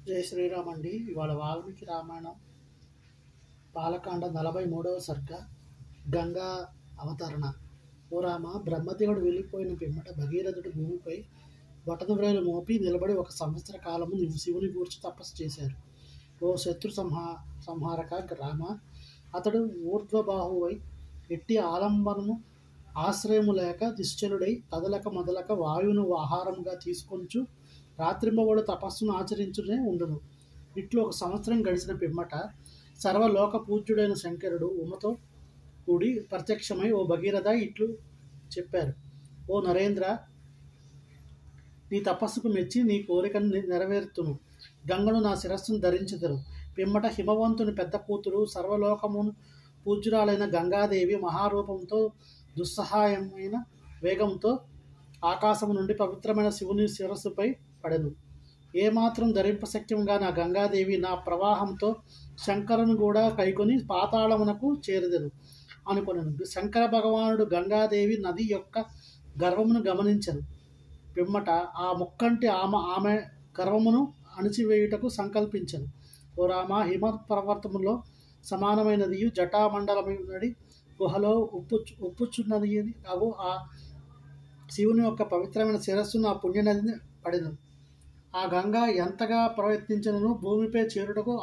జై శ్రీరామ్ అండి. ఇవాళ వాల్మీకి రామాయణం బాలకాండ 43వ సర్గ గంగా అవతరణ. ఓ రామ, బ్రహ్మదేవుడు వెళ్ళిపోయిన పిమ్మట భగీరథుడు భూమిపై బొటనవ్రేలు మోపి నిలబడి 1 సంవత్సర కాలము శివుని గూర్చి తపస్సు చేశారు. ఓ శత్రు సంహారక రామ, అతడు ఊర్ధ్వబాహువై ఎట్టి ఆలంబనము ఆశ్రయము లేక నిశ్చలుడై కదలక మొదలక వాయువును ఆహారముగా తీసుకొంచు రాత్రింబవడు తపస్సును ఆచరించునే ఉండును. ఇట్లు 1 సంవత్సరం గడిచిన పిమ్మట సర్వలోక పూజ్యుడైన శంకరుడు ఉమతో కూడి ప్రత్యక్షమై, ఓ భగీరథ, ఇట్లు చెప్పారు. ఓ నరేంద్ర, నీ తపస్సుకు మెచ్చి నీ కోరికను నెరవేర్తును. గంగను నా శిరస్సును ధరించెదరు. పిమ్మట హిమవంతుని పెద్ద కూతురు సర్వలోకమును పూజ్యురాలైన గంగాదేవి మహారూపంతో దుస్సహాయమైన వేగంతో ఆకాశము నుండి పవిత్రమైన శివుని శిరస్సుపై పడెను. ఏమాత్రం ధరింపశక్యంగా నా గంగాదేవి నా ప్రవాహంతో శంకరుని కూడా కైకొని పాతాళమునకు చేరుదెను అనుకొనెను. శంకర భగవానుడు గంగాదేవి నది యొక్క గర్వమును గమనించెను. పిమ్మట ఆ ముక్కంటి ఆమె గర్వమును అణిచివేయుటకు సంకల్పించెను. ఓ రామ, హిమ పర్వతములో సమానమైనదియు జటామండలమునడి గుహలో ఉప్పుచున్నది అవు ఆ శివుని యొక్క పవిత్రమైన శిరస్సును ఆ పుణ్యనదిని పడెను. ఆ గంగ ఎంతగా ప్రయత్నించినను భూమిపై చేరుటకు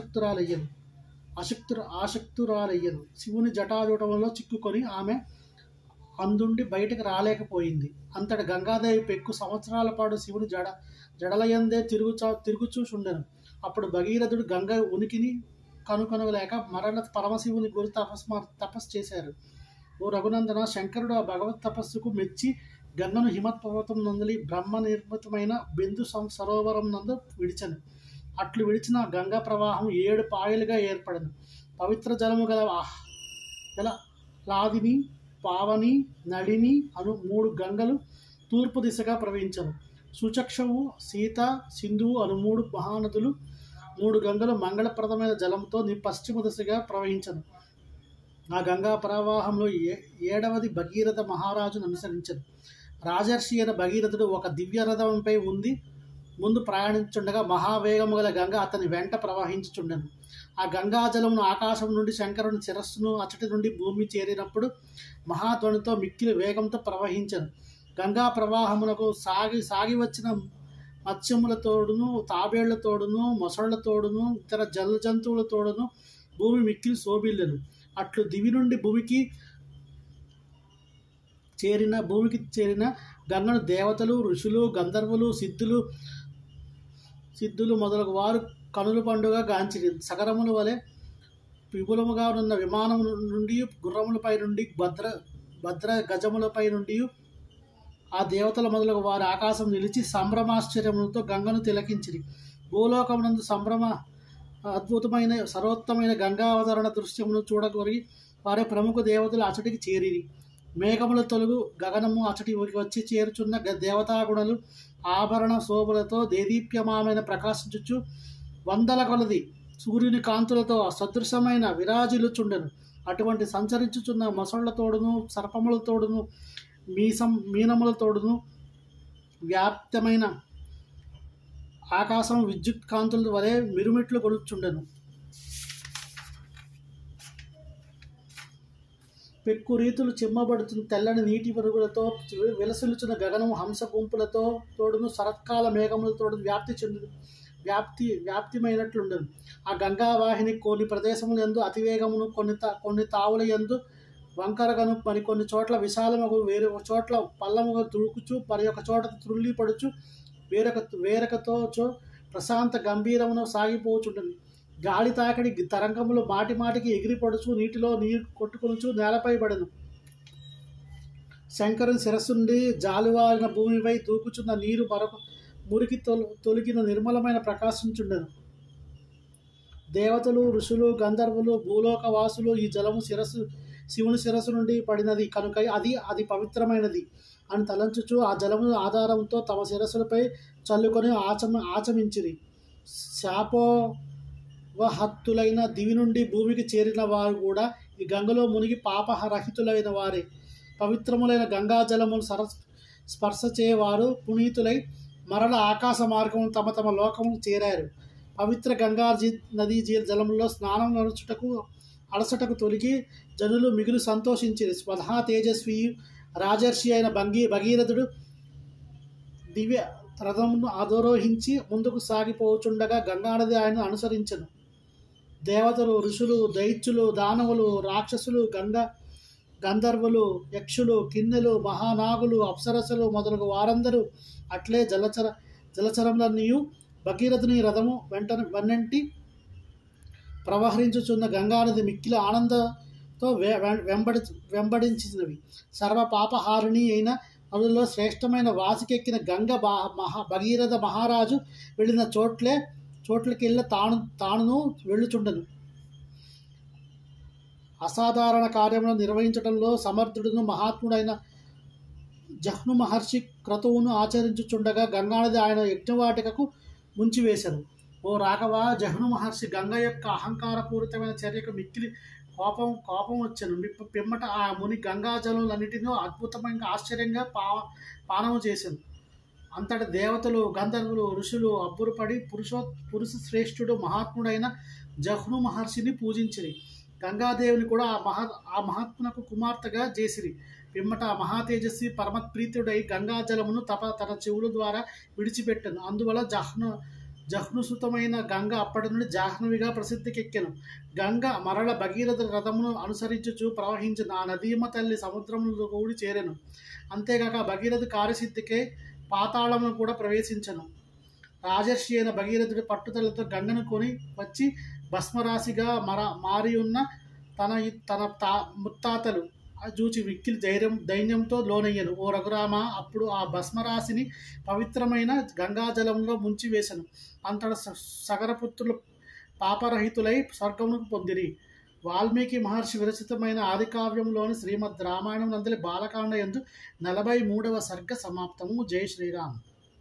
ఆసక్తురాలయ్యను. శివుని జటాజూటంలో చిక్కుకొని ఆమె అందుండి బయటకు రాలేకపోయింది. అంతటి గంగాదేవి పెక్కు సంవత్సరాల పాటు శివుని జడలయందే తిరుగుచూచుండెను. అప్పుడు భగీరథుడు గంగ ఉనికిని కనుకొనలేక మరణ పరమశివుని గురి తపస్సు చేశారు. ఓ రఘునందన, శంకరుడు ఆ భగవత్ తపస్సుకు మెచ్చి గంగను హిమత్ పర్వతం నందలి బ్రహ్మ నిర్మితమైన బిందు సరోవరం నందు విడిచెను. అట్లు విడిచిన గంగా ప్రవాహం 7 పాయలుగా ఏర్పడను. పవిత్ర జలము గల లాదిని, పావని, నళిని అను 3 గంగలు తూర్పు దిశగా ప్రవహించను. సుచక్షవు, సీత, సింధువు అను 3 మహానదులు 3 గంగలు మంగళప్రదమైన జలంతో పశ్చిమ దిశగా ప్రవహించను. ఆ గంగా ప్రవాహంలో 7వది భగీరథ మహారాజును అనుసరించను. రాజర్షి అయిన భగీరథుడు ఒక దివ్య రథంపై ముందు ప్రయాణించుండగా మహావేగము గల గంగ అతని వెంట ప్రవహించుచుండెను. ఆ గంగాజలమును ఆకాశం నుండి శంకరుని శిరస్సును అచ్చటి నుండి భూమి చేరినప్పుడు మహాధ్వనితో మిక్కిలి వేగంతో ప్రవహించను. గంగా ప్రవాహమునకు సాగి వచ్చిన మత్స్యములతోడును, తాబేళ్లతోడును, మొసళ్లతోడును, ఇతర జల జంతువులతోడును భూమి మిక్కిలి శోభిల్లెను. అట్లు దివి నుండి భూమికి చేరిన గంగను దేవతలు, ఋషులు, గంధర్వులు, సిద్ధులు మొదలగు వారు కనుల పండుగ గాంచిరి. సగరముల వలె విపులముగా ఉన్న విమానము నుండి, గుర్రములపై నుండి, భద్ర గజములపై నుండి ఆ దేవతల మొదలగు వారు ఆకాశం నిలిచి సంభ్రమాశ్చర్యములతో గంగను తిలకించిరి. భూలోకమునందు అద్భుతమైన సర్వోత్తమైన గంగావతరణ దృశ్యమును చూడగొరిగి వారి ప్రముఖ దేవతలు అచటికి చేరిరి. మేఘముల తొలుగు గగనము అచటి వచ్చి చేరుచున్న దేవతాగుణలు ఆభరణ శోభలతో దేదీప్యమామైన ప్రకాశించుచు 100ల కొలది సూర్యుని కాంతులతో సదృశమైన విరాజిల్లుచుండెను. అటువంటి సంచరించుచున్న మొసళ్లతోడును, సర్పములతోడును, మీనములతోడును వ్యాప్తమైన ఆకాశం విద్యుత్ కాంతుల వలె మిరుమిట్లు గొలుచుండెను. పెక్కు రీతులు చిమ్మబడుతున్న తెల్లని నీటి పరుగులతో విలసిల్లుచున్న గగనము హంస గుంపులతో తోడును శరత్కాల మేఘములతోడును వ్యాప్తిమైనట్లుండెను. ఆ గంగావాహిని కొన్ని ప్రదేశములందు అతివేగమును, కొన్ని తావుల యందు వంకరగను, మరికొన్ని చోట్ల విశాలముగు, వేరొక చోట్ల పల్లముగా తుడుకుచు, మరి ఒక చోట త్రుళ్ళి పడుచు, వేరొకతో ప్రశాంత గంభీరమును సాగిపోచుండెను. గాలి తాకిడి తరంగములు మాటిమాటికి ఎగిరిపడుచు నీటిలో నీరు కొట్టుకొనుచు నేలపై పడెను. శంకరుని శిరస్సు నుండి జాలువారిన భూమిపై దూకుచున్న నీరు మురికి తొలగిన నిర్మలమైన ప్రకాశించుండెను. దేవతలు, ఋషులు, గంధర్వులు, భూలోక వాసులు ఈ జలము శివుని శిరస్సు నుండి పడినది కనుక అది పవిత్రమైనది అని తలంచుచు ఆ జలము ఆధారంతో తమ శిరస్సులపై చల్లుకొని ఆచమించిరి. శాపోవహత్తులైన దివి నుండి భూమికి చేరిన వారు కూడా ఈ గంగలో మునిగి పాపరహితులైన వారే. పవిత్రములైన గంగాజలమును స్పర్శ చేయవారు పునీతులై మరల ఆకాశ మార్గము తమ లోకము చేరారు. పవిత్ర గంగా నదీ జలంలో స్నానం అలసటకు తొలగి జనులు మిగులు సంతోషించిరి. స్వధా తేజస్వి రాజర్షి అయిన భగీరథుడు దివ్య రథమును అధిరోహించి ముందుకు సాగిపోచుండగా గంగానది ఆయన అనుసరించెను. దేవతలు, ఋషులు, దైత్యులు, దానవులు, రాక్షసులు, గంధర్వులు, యక్షులు, కిన్నెలు, మహానాగులు, అప్సరసలు మొదలగు వారందరూ అట్లే జలచరములన్నీయు భగీరథుని రథము వెన్నంటి ప్రవహరించుచున్న గంగానది మిక్కిలి ఆనందంతో వెంబడించినవి. సర్వ పాపహారిణి అయిన నదుల్లో శ్రేష్టమైన వాసికెక్కిన భగీరథ మహారాజు వెళ్ళిన చోట్లకెళ్ళ తానును వెళ్ళుచుండను. అసాధారణ కార్యములను నిర్వహించడంలో సమర్థుడును మహాత్ముడైన జహ్ను మహర్షి క్రతువును ఆచరించుచుండగా గంగానది ఆయన యజ్ఞవాటికకు ముంచివేశాను. ఓ రాఘవ, జహ్ను మహర్షి గంగ యొక్క అహంకారపూరితమైన చర్యకు మిక్కిలి కోపం వచ్చాను. పిమ్మట ఆ ముని గంగాజలములన్నిటినీ అద్భుతమైన ఆశ్చర్యంగా పానము చేశాను. అంతటి దేవతలు, గంధర్వులు, ఋషులు అబ్బురపడి పురుష శ్రేష్ఠుడు మహాత్ముడైన జహ్ను మహర్షిని పూజించిరి. గంగాదేవిని కూడా ఆ మహాత్మునకు కుమార్తెగా చేసిరి. పిమ్మట ఆ మహాతేజస్వి పరమప్రీతుడై గంగాజలమును తన చెవుల ద్వారా విడిచిపెట్టను. అందువల్ల జహ్నుసుతమైన గంగ అప్పటి నుండి జాహ్నవిగా ప్రసిద్ధికెక్కెను. గంగ మరల భగీరథ రథమును అనుసరించుచు ప్రవహించిన ఆ నదీమ తల్లి సముద్రములో కూడి చేరెను. అంతేగాక భగీరథ కార్యసిద్ధికే పాతాళమును కూడా ప్రవేశించను. రాజర్షి అయిన భగీరథుడి పట్టుదలతో గంగను కొని వచ్చి భస్మరాశిగా మారియున్న తన ముత్తాతలు చూచి మిక్కిలి దైన్యంతో లోనయ్యను. ఓ రఘురామ, అప్పుడు ఆ భస్మరాశిని పవిత్రమైన గంగాజలంలో ముంచివేశను. అంతట సగరపుత్రులు పాపరహితులై స్వర్గమును పొందిరి. వాల్మీకి మహర్షి విరచితమైన ఆదికావ్యంలోని శ్రీమద్ రామాయణం నందలి బాలకాండ యందు 43వ సర్గ సమాప్తము. జై శ్రీరామ్.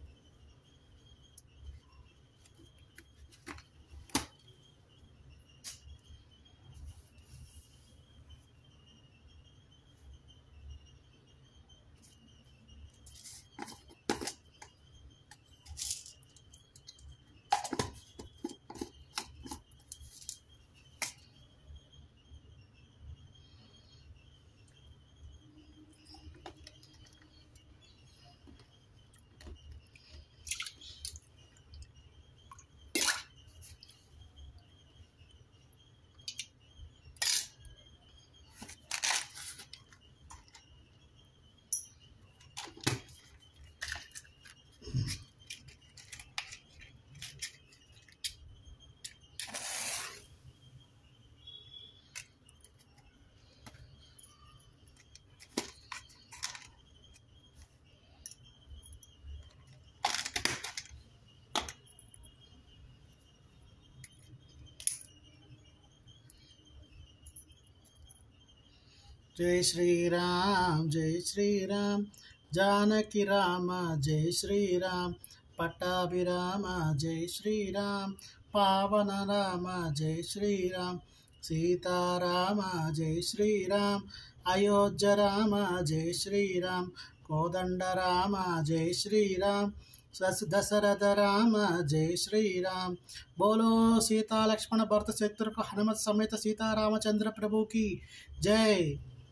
जय श्री राम जानकी राम जय श्री राम पट्टाभिराम जय श्री राम पावन राम जय श्री राम सीताराम जय श्री राम अयोध्या राम जय श्री राम कोदंड राम जय श्री राम दशरथ राम जय श्री राम। बोलो सीता लक्ष्मण भरत शत्रुघ्न हनुमत समेत सीता रामचंद्र प्रभु की जय।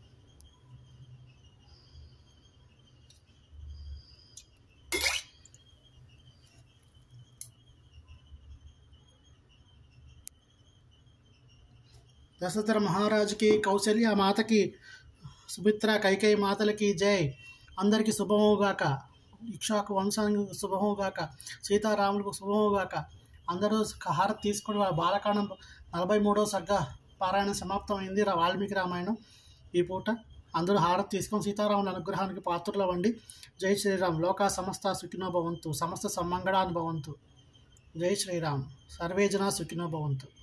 दशरथ महाराज की, कौशल्या मात की, सुमित्रा कैकेयी मातल की जय। अंदर की शुभमोगाक, इक्ष्वाकु వంశానికి శుభమోగాక, సీతారాములకు శుభమోగాక। అందరూ హారతి తీసుకొని వాళ్ళ బాలకాండం 43వ సర్గ పారాయణం సమాప్తమైంది. వాల్మీకి రామాయణం ఈ పూట అందరూ హారతి తీసుకొని సీతారాముల అనుగ్రహానికి పాత్రులవ్వండి. జై శ్రీరామ్. లోకా సమస్త సుఖినో భవంతు, సమస్త సమ్మంగళాని భవంతు. జై శ్రీరామ్. సర్వే జనా సుఖినో భవంతు.